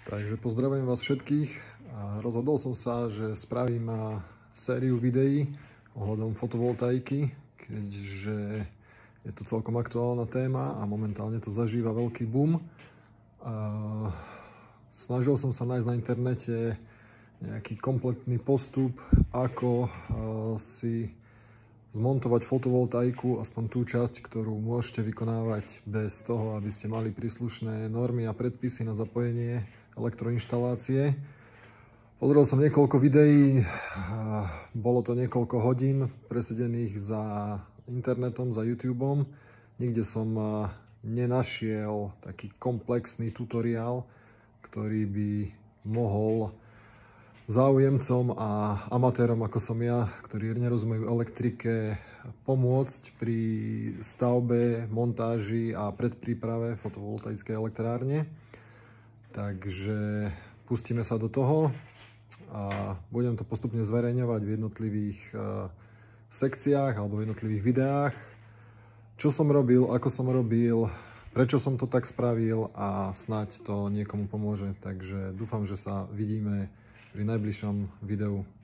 Takže pozdravujem vás všetkých. Rozhodol som sa, že spravím sériu videí ohľadom fotovoltaiky, keďže je to celkom aktuálna téma a momentálne to zažíva veľký boom. Snažil som sa nájsť na internete nejaký kompletný postup, ako si zmontovať fotovoltaiku, aspoň tú časť, ktorú môžete vykonávať bez toho, aby ste mali príslušné normy a predpisy na zapojenie elektroinštalácie. Pozrel som niekoľko videí, bolo to niekoľko hodín presedených za internetom, za YouTubeom. Nikde som nenašiel taký komplexný tutoriál, ktorý by mohol záujemcom a amatérom ako som ja, ktorí nerozumejú elektrike, pomôcť pri stavbe, montáži a predpríprave fotovoltaickej elektrárne. Takže pustíme sa do toho a budem to postupne zverejňovať v jednotlivých sekciách alebo v jednotlivých videách. Čo som robil, ako som robil, prečo som to tak spravil a snáď to niekomu pomôže. Takže dúfam, že sa vidíme pri najbližšom videu.